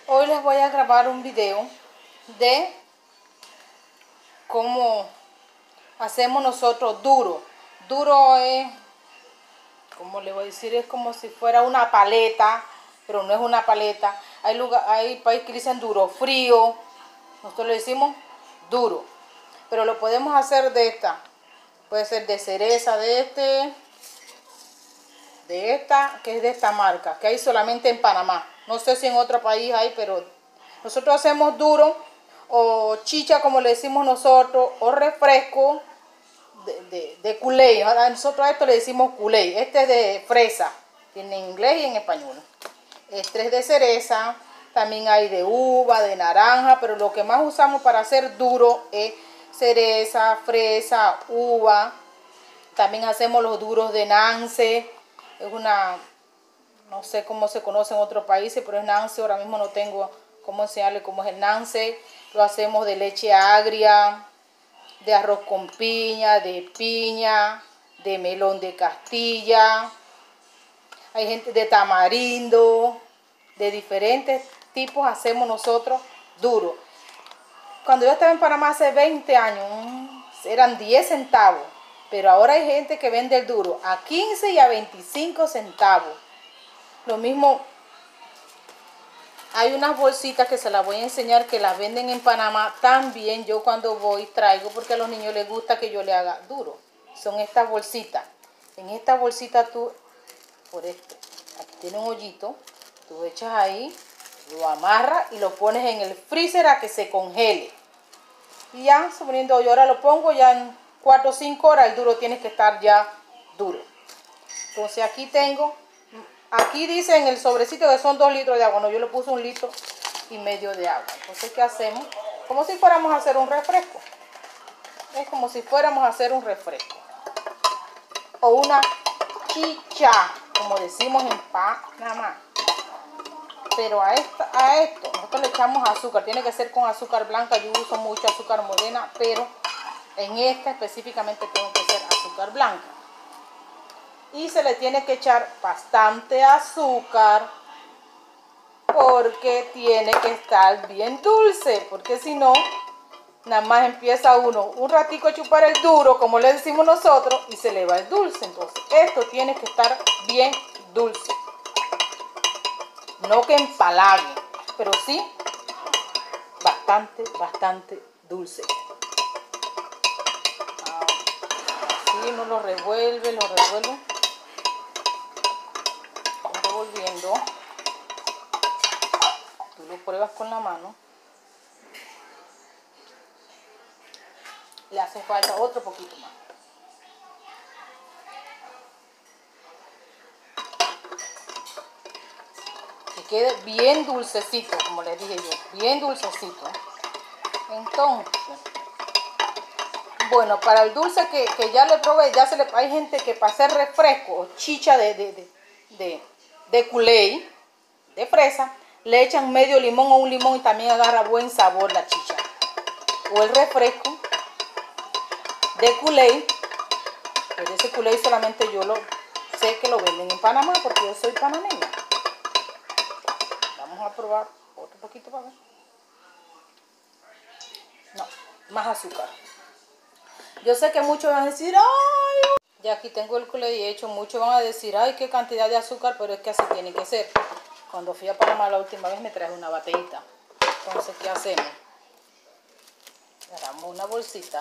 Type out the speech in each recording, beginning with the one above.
Hoy les voy a grabar un video de cómo hacemos nosotros duro. Duro es, como le voy a decir, es como si fuera una paleta, pero no es una paleta. Hay países que dicen duro frío, nosotros le decimos duro, pero lo podemos hacer de esta. Puede ser de cereza, de esta, que es de esta marca, que hay solamente en Panamá. No sé si en otro país hay, pero nosotros hacemos duro o chicha, como le decimos nosotros, o refresco de Kool-Aid. Ahora nosotros a esto le decimos Kool-Aid. Este es de fresa, tiene en inglés y en español. Este es de cereza, también hay de uva, de naranja, pero lo que más usamos para hacer duro es cereza, fresa, uva. También hacemos los duros de Nance. Es una, no sé cómo se conoce en otros países, pero es Nance. Ahora mismo no tengo cómo enseñarle cómo es el Nance. Lo hacemos de leche agria, de arroz con piña, de melón de Castilla. Hay gente de tamarindo, de diferentes tipos hacemos nosotros duro. Cuando yo estaba en Panamá hace 20 años, eran 10 centavos. Pero ahora hay gente que vende el duro a 15 y a 25 centavos. Lo mismo, hay unas bolsitas que se las voy a enseñar que las venden en Panamá. También yo cuando voy traigo porque a los niños les gusta que yo le haga duro. Son estas bolsitas. En esta bolsita tú, por esto, aquí tiene un hoyito. Tú echas ahí, lo amarras y lo pones en el freezer a que se congele. Y ya, suponiendo yo ahora lo pongo ya en 4 o 5 horas, el duro tiene que estar ya duro. Entonces aquí tengo, aquí dice en el sobrecito que son 2 litros de agua. No, yo le puse 1,5 litros de agua. Entonces, ¿qué hacemos? Como si fuéramos a hacer un refresco. Es como si fuéramos a hacer un refresco. O una chicha, como decimos en Panamá. Pero a esto nosotros le echamos azúcar. Tiene que ser con azúcar blanca. Yo uso mucho azúcar morena, pero en esta específicamente tengo que ser azúcar blanca. Y se le tiene que echar bastante azúcar porque tiene que estar bien dulce. Porque si no, nada más empieza uno un ratico a chupar el duro, como le decimos nosotros, y se le va el dulce. Entonces esto tiene que estar bien dulce. No que empalague, pero sí bastante dulce. Así uno lo revuelve. Revolviendo. Tú lo pruebas con la mano. Le hace falta otro poquito más. Que quede bien dulcecito, como les dije yo, bien dulcecito. Entonces, bueno, para el dulce que ya le probé, hay gente que para hacer refresco o chicha de Kool-Aid, de fresa, le echan medio limón o un limón y también agarra buen sabor la chicha. O el refresco de Kool-Aid, pero ese Kool-Aid solamente yo lo sé que lo venden en Panamá porque yo soy panameña. Vamos a probar otro poquito para ver. No, más azúcar. Yo sé que muchos van a decir, ay, ya aquí tengo el Kool-Aid hecho, muchos van a decir, ay, qué cantidad de azúcar, pero es que así tiene que ser. Cuando fui a Panamá la última vez me traje una botellita. Entonces, ¿qué hacemos? Agarramos una bolsita.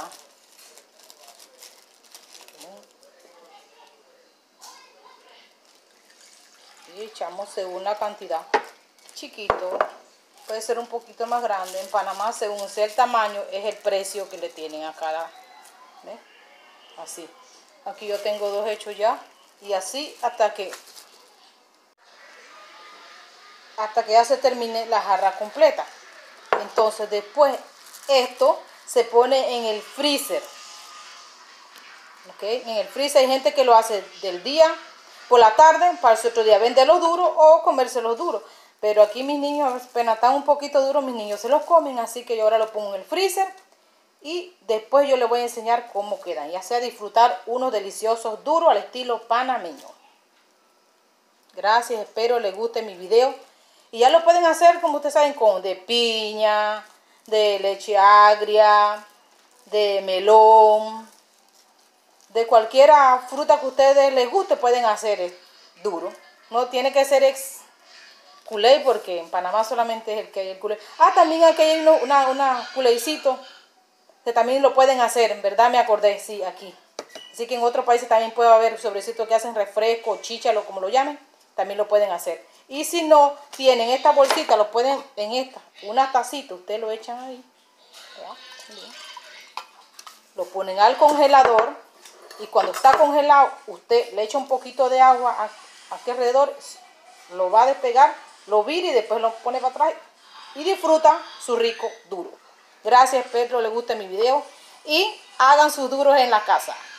Y echamos según la cantidad. Chiquito. Puede ser un poquito más grande. En Panamá, según sea el tamaño, es el precio que le tienen a cada. ¿Ves? Así. Aquí yo tengo 2 hechos ya. Y así hasta que ya se termine la jarra completa. Entonces después esto se pone en el freezer. ¿Ok? En el freezer hay gente que lo hace del día por la tarde para el otro día venderlo duro o comérselo duro. Pero aquí mis niños apenas están un poquito duros, mis niños se los comen, así que yo ahora lo pongo en el freezer y después yo les voy a enseñar cómo quedan. Ya sea disfrutar unos deliciosos duros al estilo panameño. Gracias, espero les guste mi video Y ya lo pueden hacer, como ustedes saben, con de piña, de leche agria, de melón, de cualquier fruta que a ustedes les guste, pueden hacer duro. No tiene que ser culé, porque en Panamá solamente es el que hay el culé. También aquí hay una culécito, que también lo pueden hacer, en verdad me acordé, sí, aquí. Así que en otros países también puede haber sobrecitos que hacen refresco, chícharo, como lo llamen, también lo pueden hacer. Y si no tienen esta bolsita, lo pueden en esta, una tacita, ustedes lo echan ahí. Lo ponen al congelador y cuando está congelado, usted le echa un poquito de agua aquí alrededor, lo va a despegar, lo vira y después lo pone para atrás y disfruta su rico duro. Gracias, espero les guste mi video y hagan sus duros en la casa.